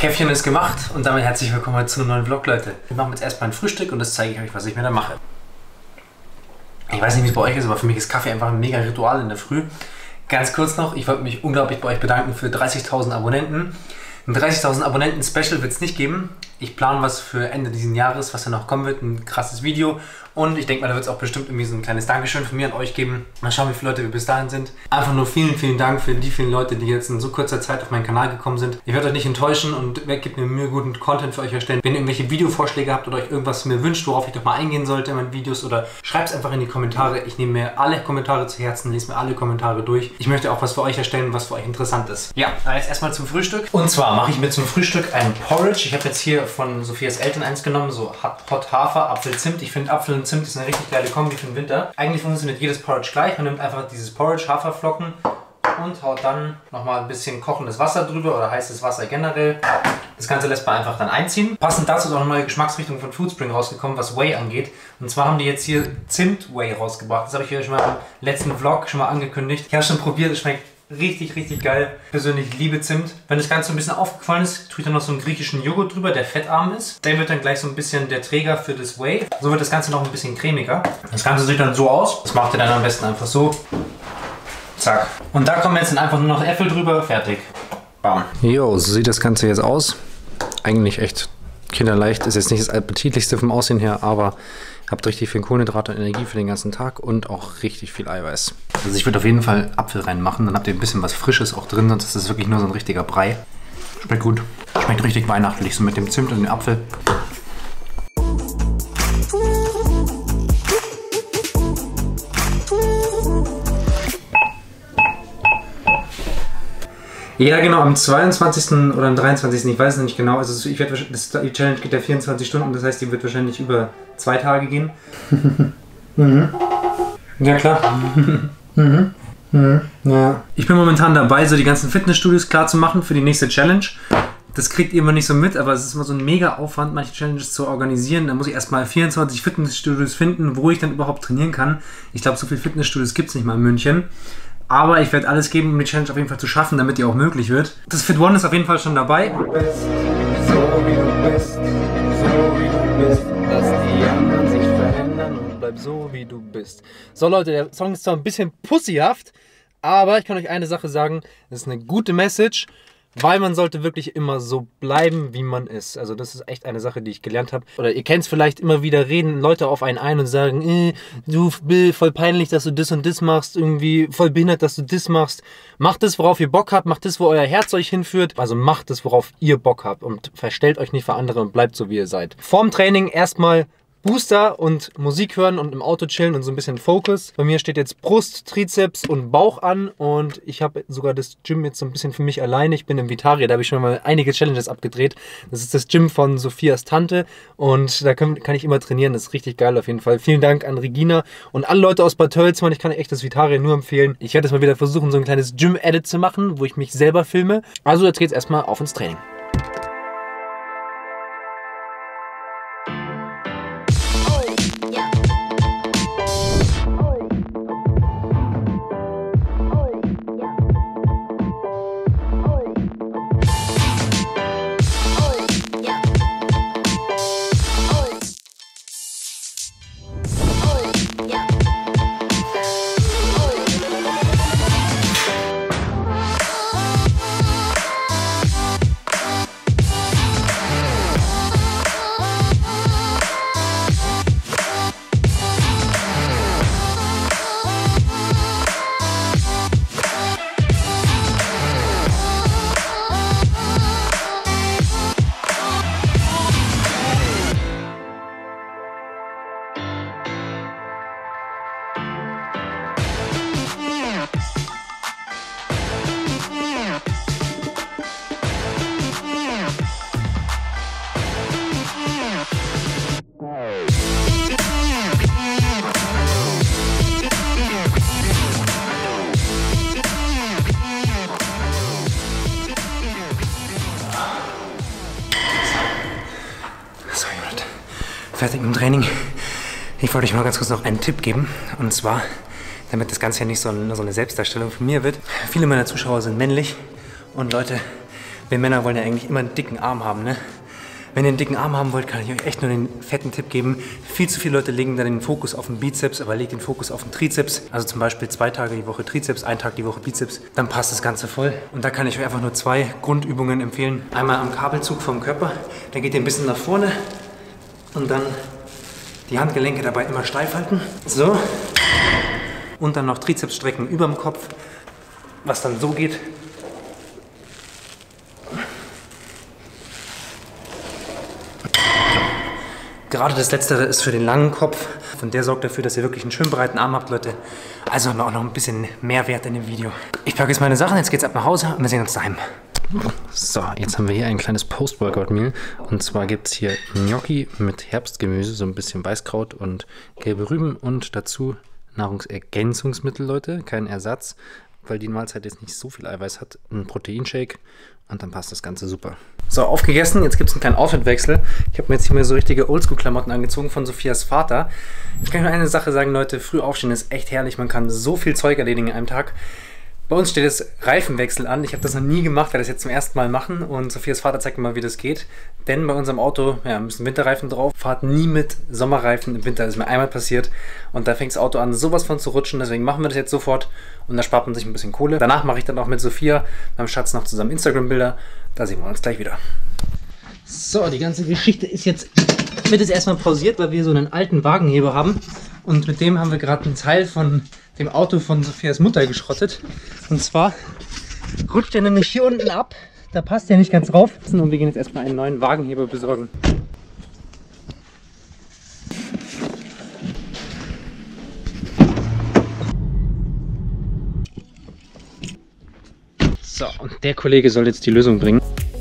Käffchen ist gemacht und damit herzlich willkommen zu einem neuen Vlog, Leute. Wir machen jetzt erstmal ein Frühstück und das zeige ich euch, was ich mir da mache. Ich weiß nicht, wie es bei euch ist, aber für mich ist Kaffee einfach ein mega Ritual in der Früh. Ganz kurz noch, ich wollte mich unglaublich bei euch bedanken für 30.000 Abonnenten. Ein 30.000 Abonnenten-Special wird es nicht geben. Ich plane was für Ende dieses Jahres, was dann noch kommen wird, ein krasses Video. Und ich denke mal, da wird es auch bestimmt irgendwie so ein kleines Dankeschön von mir an euch geben. Mal schauen, wie viele Leute wir bis dahin sind. Einfach nur vielen, vielen Dank für die vielen Leute, die jetzt in so kurzer Zeit auf meinen Kanal gekommen sind. Ich werde euch nicht enttäuschen und gebt mir Mühe, guten Content für euch erstellen. Wenn ihr irgendwelche Videovorschläge habt oder euch irgendwas mir wünscht, worauf ich doch mal eingehen sollte in meinen Videos, oder schreibt es einfach in die Kommentare. Ich nehme mir alle Kommentare zu Herzen, lese mir alle Kommentare durch. Ich möchte auch was für euch erstellen, was für euch interessant ist. Ja, jetzt erstmal zum Frühstück. Und zwar mache ich mir zum Frühstück ein Porridge. Ich habe jetzt hier von Sophias Eltern eins genommen, so Hot Hafer, Apfel, Zimt. Ich finde Apfel und Zimt ist eine richtig geile Kombi für den Winter. Eigentlich funktioniert jedes Porridge gleich. Man nimmt einfach dieses Porridge, Haferflocken und haut dann nochmal ein bisschen kochendes Wasser drüber oder heißes Wasser generell. Das Ganze lässt man einfach dann einziehen. Passend dazu ist auch eine neue Geschmacksrichtung von Foodspring rausgekommen, was Whey angeht. Und zwar haben die jetzt hier Zimt-Whey rausgebracht. Das habe ich euch schon mal im letzten Vlog schon mal angekündigt. Ich habe es schon probiert, es schmeckt richtig, richtig geil. Persönlich liebe Zimt. Wenn das Ganze ein bisschen aufgefallen ist, tue ich dann noch so einen griechischen Joghurt drüber, der fettarm ist. Der wird dann gleich so ein bisschen der Träger für das Whey. So wird das Ganze noch ein bisschen cremiger. Das Ganze sieht dann so aus. Das macht ihr dann am besten einfach so. Zack. Und da kommen jetzt dann einfach nur noch Äpfel drüber. Fertig. Bam. Jo, so sieht das Ganze jetzt aus. Eigentlich echt kinderleicht. Ist jetzt nicht das appetitlichste vom Aussehen her, aber habt richtig viel Kohlenhydrate und Energie für den ganzen Tag und auch richtig viel Eiweiß. Also ich würde auf jeden Fall Apfel reinmachen, dann habt ihr ein bisschen was Frisches auch drin, sonst ist es wirklich nur so ein richtiger Brei. Schmeckt gut. Schmeckt richtig weihnachtlich, so mit dem Zimt und dem Apfel. Ja, genau, am 22. oder am 23. Ich weiß es nicht genau. Also die Challenge geht ja 24 Stunden, das heißt, die wird wahrscheinlich über 2 Tage gehen. Ja, klar. Ja. Ich bin momentan dabei, so die ganzen Fitnessstudios klar zu machen für die nächste Challenge. Das kriegt ihr immer nicht so mit, aber es ist immer so ein mega Aufwand, manche Challenges zu organisieren. Da muss ich erstmal 24 Fitnessstudios finden, wo ich dann überhaupt trainieren kann. Ich glaube, so viele Fitnessstudios gibt es nicht mal in München. Aber ich werde alles geben, um die Challenge auf jeden Fall zu schaffen, damit die auch möglich wird. Das Fit One ist auf jeden Fall schon dabei. So wie du bist, lass die anderen sich verändern und bleib so wie du bist. So Leute, der Song ist zwar ein bisschen pussyhaft, aber ich kann euch eine Sache sagen, das ist eine gute Message, weil man sollte wirklich immer so bleiben, wie man ist. Also das ist echt eine Sache, die ich gelernt habe. Oder ihr kennt es vielleicht, immer wieder reden Leute auf einen ein und sagen, du Bill, voll peinlich, dass du das und das machst, irgendwie voll behindert, dass du das machst. Macht das, worauf ihr Bock habt, macht das, wo euer Herz euch hinführt. Also macht das, worauf ihr Bock habt und verstellt euch nicht für andere und bleibt so, wie ihr seid. Vorm Training erstmal Booster und Musik hören und im Auto chillen und so ein bisschen Fokus. Bei mir steht jetzt Brust, Trizeps und Bauch an und ich habe sogar das Gym jetzt so ein bisschen für mich alleine. Ich bin im Vitaria, da habe ich schon mal einige Challenges abgedreht. Das ist das Gym von Sophias Tante und da kann ich immer trainieren. Das ist richtig geil auf jeden Fall. Vielen Dank an Regina und alle Leute aus Bad Tölz. Ich kann echt das Vitaria nur empfehlen. Ich werde jetzt mal wieder versuchen, so ein kleines Gym-Edit zu machen, wo ich mich selber filme. Also jetzt geht's erstmal auf ins Training. fertig mit dem Training. Ich wollte euch mal ganz kurz noch einen Tipp geben. Und zwar, damit das Ganze ja nicht so eine Selbstdarstellung von mir wird. Viele meiner Zuschauer sind männlich. Und Leute, Wir Männer wollen ja eigentlich immer einen dicken Arm haben, ne? Wenn ihr einen dicken Arm haben wollt, kann ich euch echt nur den fetten Tipp geben. Viel zu viele Leute legen da den Fokus auf den Bizeps, aber legt den Fokus auf den Trizeps. Also zum Beispiel 2 Tage die Woche Trizeps, 1 Tag die Woche Bizeps. Dann passt das Ganze voll. Und da kann ich euch einfach nur 2 Grundübungen empfehlen. Einmal am Kabelzug vom Körper. Da geht ihr ein bisschen nach vorne und dann die Handgelenke dabei immer steif halten. So. Und dann noch Trizeps strecken über dem Kopf, was dann so geht. Gerade das Letztere ist für den langen Kopf und der sorgt dafür, dass ihr wirklich einen schön breiten Arm habt, Leute. Also auch noch ein bisschen Mehrwert in dem Video. Ich packe jetzt meine Sachen, jetzt geht's ab nach Hause und wir sehen uns daheim. So, jetzt haben wir hier ein kleines Post-Workout-Meal. Und zwar gibt es hier Gnocchi mit Herbstgemüse, so ein bisschen Weißkraut und gelbe Rüben und dazu Nahrungsergänzungsmittel, Leute, kein Ersatz, weil die Mahlzeit jetzt nicht so viel Eiweiß hat. Ein Proteinshake und dann passt das Ganze super. So, aufgegessen. Jetzt gibt es einen kleinen Outfitwechsel. Ich habe mir jetzt hier mal so richtige Oldschool-Klamotten angezogen von Sophias Vater. Ich kann nur eine Sache sagen, Leute, früh aufstehen ist echt herrlich. Man kann so viel Zeug erledigen in einem Tag. Bei uns steht jetzt Reifenwechsel an. Ich habe das noch nie gemacht, werde das jetzt zum ersten Mal machen. Und Sophias Vater zeigt mir mal, wie das geht. Denn bei unserem Auto müssen Winterreifen drauf. Fahrt nie mit Sommerreifen im Winter. Das ist mir einmal passiert. Und da fängt das Auto an, sowas von zu rutschen. Deswegen machen wir das jetzt sofort. Und da spart man sich ein bisschen Kohle. Danach mache ich dann auch mit Sophia, meinem Schatz, noch zusammen Instagram-Bilder. Da sehen wir uns gleich wieder. So, die ganze Geschichte wird jetzt erstmal pausiert, weil wir so einen alten Wagenheber haben. Und mit dem haben wir gerade einen Teil von dem Auto von Sophias Mutter geschrottet. Und zwar rutscht er nämlich hier unten ab. Da passt er nicht ganz drauf. Und wir gehen jetzt erstmal einen neuen Wagenheber besorgen. So, und der Kollege soll jetzt die Lösung bringen.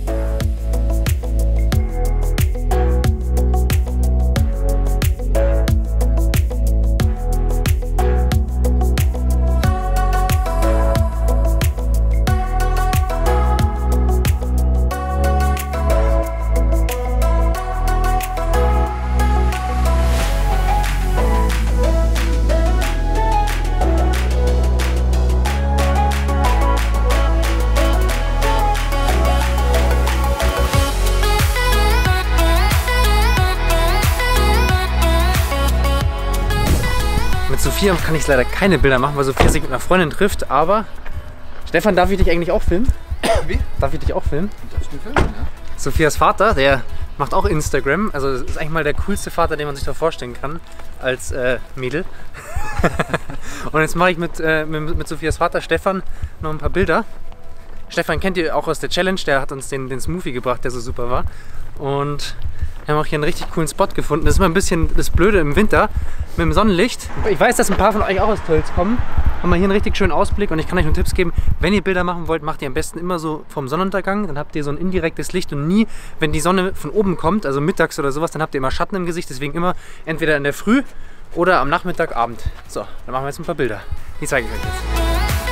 Mit Sophia kann ich leider keine Bilder machen, weil Sophia sich mit einer Freundin trifft, aber Stefan, darf ich dich eigentlich auch filmen? Wie? Darf ich dich auch filmen? Darfst du mich filmen, ja? Sophias Vater, der macht auch Instagram, also das ist eigentlich mal der coolste Vater, den man sich da vorstellen kann, als Mädel. Und jetzt mache ich mit Sophias Vater Stefan noch ein paar Bilder. Stefan kennt ihr auch aus der Challenge, der hat uns den Smoothie gebracht, der so super war. Und wir haben auch hier einen richtig coolen Spot gefunden. Das ist mal ein bisschen das Blöde im Winter mit dem Sonnenlicht. Ich weiß, dass ein paar von euch auch aus Tölz kommen. Haben wir hier einen richtig schönen Ausblick und ich kann euch nur Tipps geben. Wenn ihr Bilder machen wollt, macht ihr am besten immer so vom Sonnenuntergang. Dann habt ihr so ein indirektes Licht und nie, wenn die Sonne von oben kommt, also mittags oder sowas, dann habt ihr immer Schatten im Gesicht. Deswegen immer entweder in der Früh oder am Nachmittag, Abend. So, dann machen wir jetzt ein paar Bilder. Die zeige ich euch jetzt.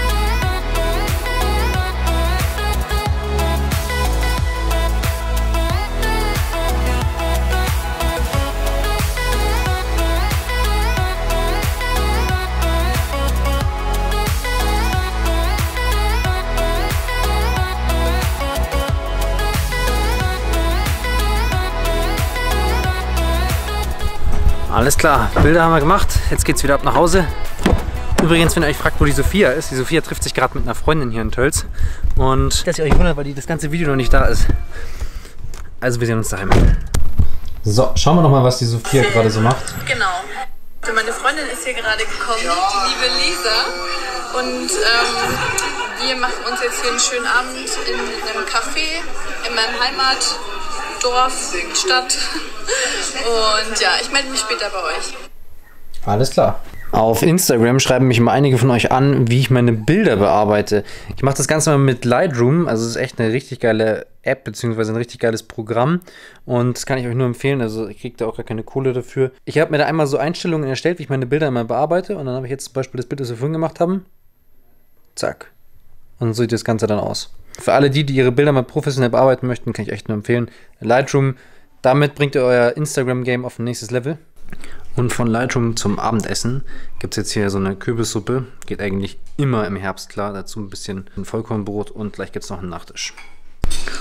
Alles klar, Bilder haben wir gemacht, jetzt geht's wieder ab nach Hause. Übrigens, wenn ihr euch fragt, wo die Sophia ist, die Sophia trifft sich gerade mit einer Freundin hier in Tölz. Und dass ihr euch wundert, weil die das ganze Video noch nicht da ist. Also wir sehen uns daheim. So, schauen wir noch mal, was die Sophia gerade so macht. Genau. Also meine Freundin ist hier gerade gekommen, die liebe Lisa. Und wir machen uns jetzt hier einen schönen Abend in einem Café in meinem Heimatdorf, Stadt. Und ja, ich melde mich später bei euch. Alles klar. Auf Instagram schreiben mich immer einige von euch an, wie ich meine Bilder bearbeite. Ich mache das Ganze mal mit Lightroom, also es ist echt eine richtig geile App, beziehungsweise ein richtig geiles Programm. Und das kann ich euch nur empfehlen, also ich kriege da auch gar keine Kohle dafür. Ich habe mir da einmal so Einstellungen erstellt, wie ich meine Bilder immer bearbeite. Und dann habe ich jetzt zum Beispiel das Bild, das wir vorhin gemacht haben. Zack. Und so sieht das Ganze dann aus. Für alle die ihre Bilder mal professionell bearbeiten möchten, kann ich echt nur empfehlen. Lightroom, damit bringt ihr euer Instagram-Game auf ein nächstes Level. Und von Lightroom zum Abendessen gibt es jetzt hier so eine Kürbissuppe. Geht eigentlich immer im Herbst klar. Dazu ein bisschen Vollkornbrot und gleich gibt es noch einen Nachtisch.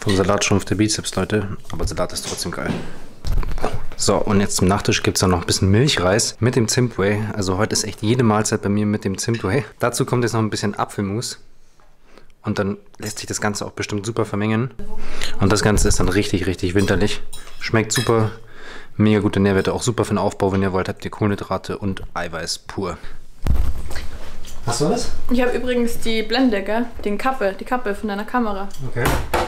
Vom Salat schrumpft der Bizeps, Leute. Aber Salat ist trotzdem geil. So, und jetzt zum Nachtisch gibt es dann noch ein bisschen Milchreis mit dem Zimtwhey. Also heute ist echt jede Mahlzeit bei mir mit dem Zimtwhey. Dazu kommt jetzt noch ein bisschen Apfelmus. Und dann lässt sich das Ganze auch bestimmt super vermengen. Und das Ganze ist dann richtig, richtig winterlich. Schmeckt super, mega gute Nährwerte. Auch super für den Aufbau, wenn ihr wollt. Habt ihr Kohlenhydrate und Eiweiß pur. Hast du das? Ich habe übrigens die Blende, gell? Die Kappe von deiner Kamera. Okay.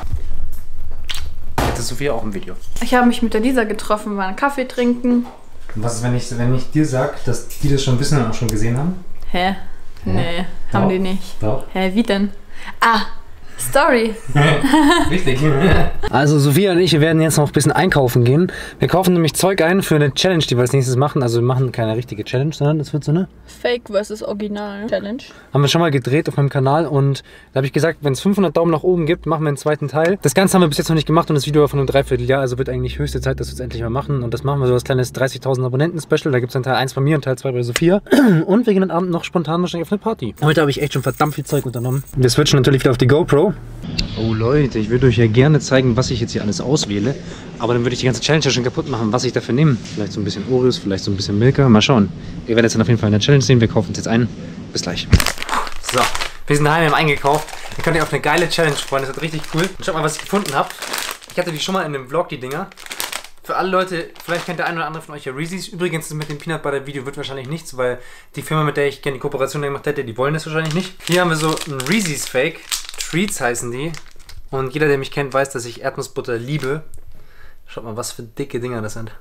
Jetzt ist Sophia auch im Video. Ich habe mich mit der Lisa getroffen, wir waren Kaffee trinken. Und was ist, wenn ich dir sage, dass die das schon wissen und auch schon gesehen haben? Hä? Nee, haben die nicht. Doch. Hä, wie denn? Ah, Story. Richtig. Also Sophia und ich, wir werden jetzt noch ein bisschen einkaufen gehen. Wir kaufen nämlich Zeug ein für eine Challenge, die wir als nächstes machen. Also wir machen keine richtige Challenge, sondern das wird so eine Fake versus Original Challenge. Haben wir schon mal gedreht auf meinem Kanal und da habe ich gesagt, wenn es 500 Daumen nach oben gibt, machen wir einen zweiten Teil. Das Ganze haben wir bis jetzt noch nicht gemacht und das Video war von einem Dreivierteljahr, also wird eigentlich höchste Zeit, dass wir es endlich mal machen. Und das machen wir so als kleines 30.000 Abonnenten-Special. Da gibt es dann Teil 1 bei mir und Teil 2 bei Sophia. Und wir gehen den Abend noch spontan wahrscheinlich auf eine Party. Heute habe ich echt schon verdammt viel Zeug unternommen. Wir switchen natürlich wieder auf die GoPro. Oh Leute, ich würde euch ja gerne zeigen, was ich jetzt hier alles auswähle. Aber dann würde ich die ganze Challenge ja schon kaputt machen, was ich dafür nehme. Vielleicht so ein bisschen Oreos, vielleicht so ein bisschen Milka. Mal schauen. Ihr werdet es dann auf jeden Fall in der Challenge sehen. Wir kaufen uns jetzt ein. Bis gleich. So, wir sind daheim, wir haben eingekauft. Ihr könnt euch auf eine geile Challenge freuen. Das wird richtig cool. Und schaut mal, was ich gefunden habe. Ich hatte die schon mal in einem Vlog, die Dinger. Für alle Leute, vielleicht kennt der eine oder andere von euch ja Reese's. Übrigens, das mit dem Peanut Butter Video wird wahrscheinlich nichts, weil die Firma, mit der ich gerne die Kooperation gemacht hätte, die wollen das wahrscheinlich nicht. Hier haben wir so ein Reese's Fake. Treats heißen die. Und jeder, der mich kennt, weiß, dass ich Erdnussbutter liebe. Schaut mal, was für dicke Dinger das sind.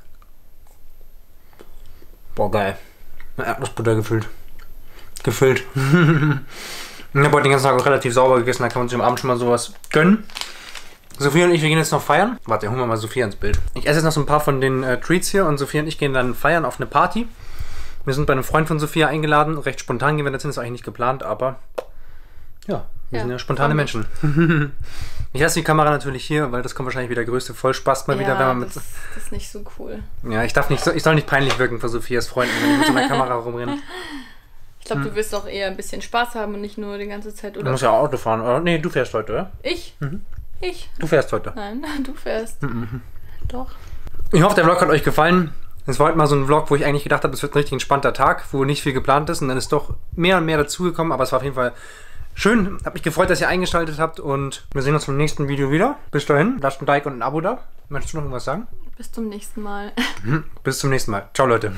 Boah, geil. Mit Erdnussbutter gefüllt. Ich habe heute den ganzen Tag auch relativ sauber gegessen, da kann man sich am Abend schon mal sowas gönnen. Sophia und ich, wir gehen jetzt noch feiern. Warte, holen wir mal Sophia ins Bild. Ich esse jetzt noch so ein paar von den Treats hier und Sophia und ich gehen dann feiern auf eine Party. Wir sind bei einem Freund von Sophia eingeladen. Recht spontan gehen wir dahin, ist eigentlich nicht geplant, aber ja, wir sind ja spontane Menschen. Ich lasse die Kamera natürlich hier, weil das kommt wahrscheinlich wieder der größte Vollspaß mal wieder, wenn man mit. Das ist nicht so cool. Ja, ich soll nicht peinlich wirken für Sophias Freunden, wenn ich mit so einer Kamera rumrenne. Ich glaube, du wirst auch eher ein bisschen Spaß haben und nicht nur die ganze Zeit, oder? Du musst ja Auto fahren, oder? Nee, du fährst heute, oder? Ich? Ich? Du fährst heute. Nein, du fährst. Doch. Ich hoffe, der Vlog hat euch gefallen. Es war heute mal so ein Vlog, wo ich eigentlich gedacht habe, es wird ein richtig entspannter Tag, wo nicht viel geplant ist und dann ist doch mehr und mehr dazugekommen, aber es war auf jeden Fall schön. Hab mich gefreut, dass ihr eingeschaltet habt und wir sehen uns im nächsten Video wieder. Bis dahin, lasst ein Like und ein Abo da. Möchtest du noch irgendwas sagen? Bis zum nächsten Mal. Bis zum nächsten Mal. Ciao, Leute.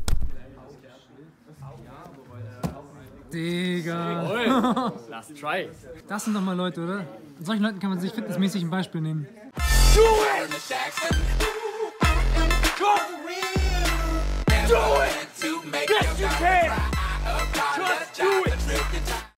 Digga. Last try. Das sind doch mal Leute, oder? An solchen Leuten kann man sich fitnessmäßig ein Beispiel nehmen. Do it!